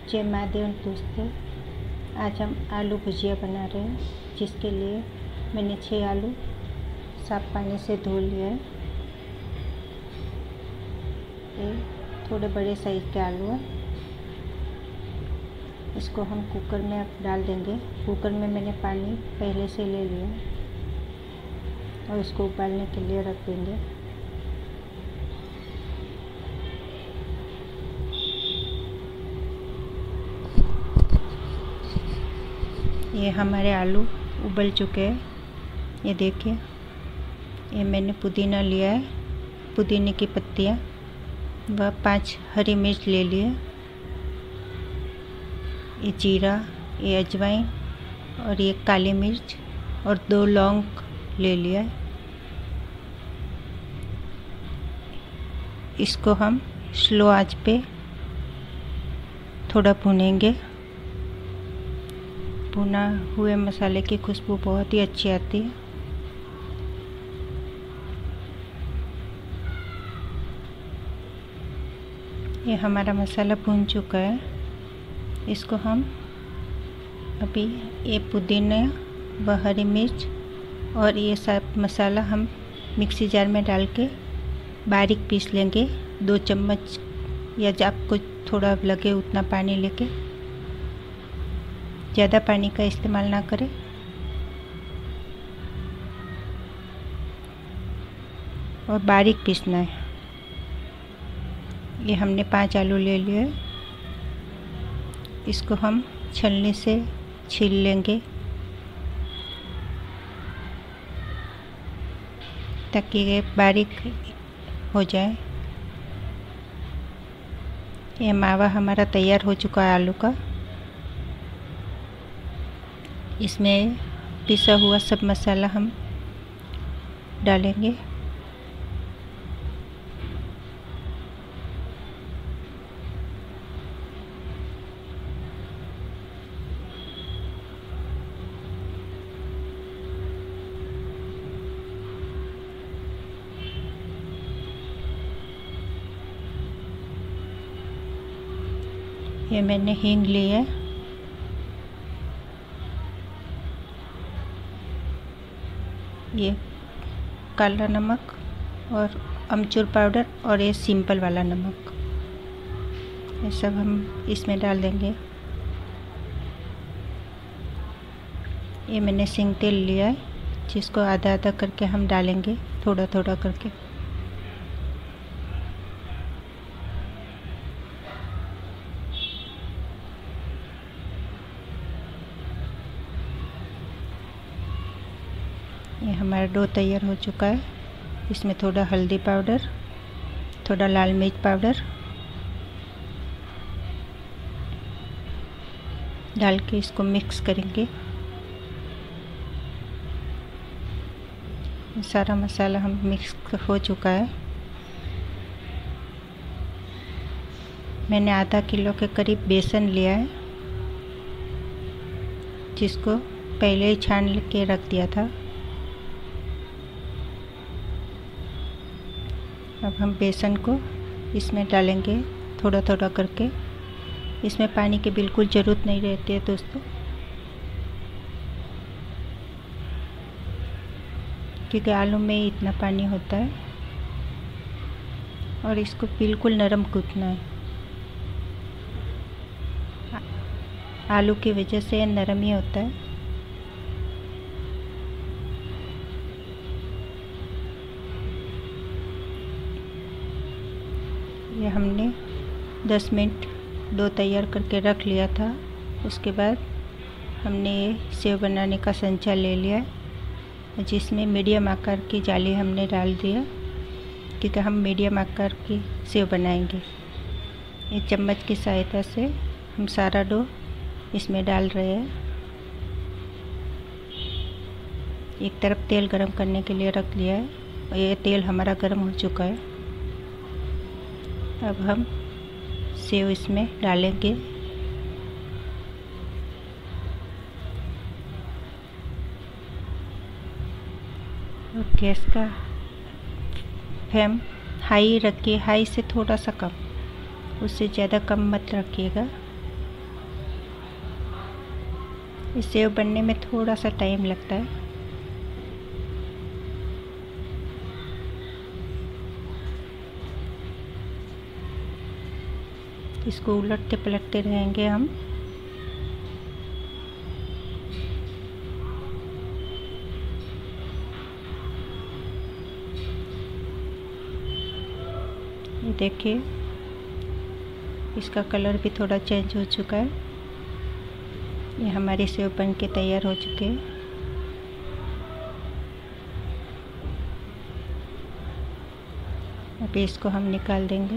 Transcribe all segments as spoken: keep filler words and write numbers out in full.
जय महादेव दोस्तों, आज हम आलू भुजिया बना रहे हैं, जिसके लिए मैंने छः आलू साफ पानी से धो लिया है। ये थोड़े बड़े साइज के आलू हैं। इसको हम कुकर में अब डाल देंगे। कुकर में मैंने पानी पहले से ले लिया और इसको उबालने के लिए रख देंगे। ये हमारे आलू उबल चुके हैं। ये देखिए, ये मैंने पुदीना लिया है, पुदीने की पत्तियाँ व पांच हरी मिर्च ले लिए। ये जीरा, ये अजवाइन और ये काली मिर्च और दो लौंग ले लिया है। इसको हम स्लो आंच पे थोड़ा भूनेंगे। भुना हुए मसाले की खुशबू बहुत ही अच्छी आती है। ये हमारा मसाला भुन चुका है। इसको हम अभी ये पुदीना व हरी मिर्च और ये सब मसाला हम मिक्सी जार में डाल के बारीक पीस लेंगे। दो चम्मच या जब आपको थोड़ा लगे उतना पानी लेके, ज़्यादा पानी का इस्तेमाल ना करें। और बारीक पीसना है। ये हमने पांच आलू ले लिए। इसको हम छलनी से छील लेंगे ताकि ये बारीक हो जाए। ये मावा हमारा तैयार हो चुका है आलू का। इसमें पिसा हुआ सब मसाला हम डालेंगे। ये मैंने हींग ली है। ये काला नमक और अमचूर पाउडर और ये सिंपल वाला नमक, ये सब हम इसमें डाल देंगे। ये मैंने सिंग तेल लिया है, जिसको आधा आधा करके हम डालेंगे, थोड़ा थोड़ा करके। ये हमारा डो तैयार हो चुका है। इसमें थोड़ा हल्दी पाउडर, थोड़ा लाल मिर्च पाउडर डाल के इसको मिक्स करेंगे। सारा मसाला हम मिक्स हो चुका है। मैंने आधा किलो के करीब बेसन लिया है, जिसको पहले ही छान के रख दिया था। अब हम बेसन को इसमें डालेंगे थोड़ा थोड़ा करके। इसमें पानी की बिल्कुल ज़रूरत नहीं रहती है दोस्तों, क्योंकि आलू में इतना पानी होता है। और इसको बिल्कुल नरम गूंथना है। आलू की वजह से नरम ही होता है। ये हमने दस मिनट डो तैयार करके रख लिया था। उसके बाद हमने ये सेव बनाने का संचा ले लिया है, जिसमें मीडियम आकार की जाली हमने डाल दिया, क्योंकि हम मीडियम आकार की सेव बनाएंगे। ये चम्मच की सहायता से हम सारा डो इसमें डाल रहे हैं। एक तरफ तेल गरम करने के लिए रख लिया है और ये तेल हमारा गरम हो चुका है। अब हम सेव इसमें डालेंगे। और गैस का फ्लेम हाई रखिए, हाई से थोड़ा सा कम, उससे ज़्यादा कम मत रखिएगा, इस सेव बनने में थोड़ा सा टाइम लगता है। इसको उलटते पलटते रहेंगे हम। ये देखिए इसका कलर भी थोड़ा चेंज हो चुका है। ये हमारी सेव बन के तैयार हो चुके हैं। अभी इसको हम निकाल देंगे।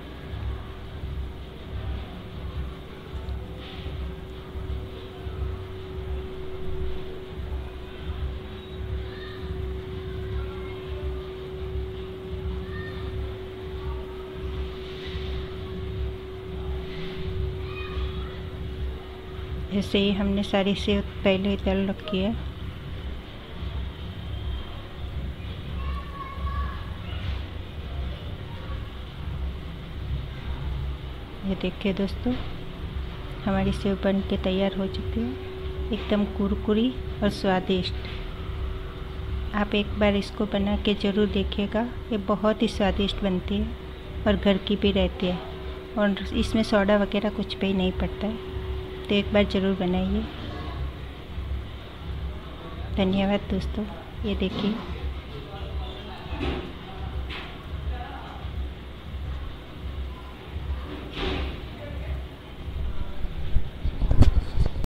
ऐसे ही हमने सारी सेव पहले ही तल रखी है। ये देखिए दोस्तों, हमारी सेव बन के तैयार हो चुकी है, एकदम कुरकुरी और स्वादिष्ट। आप एक बार इसको बना के ज़रूर देखिएगा। ये बहुत ही स्वादिष्ट बनती है और घर की भी रहती है, और इसमें सोडा वगैरह कुछ भी नहीं पड़ता है। तो एक बार ज़रूर बनाइए। धन्यवाद दोस्तों। ये देखिए।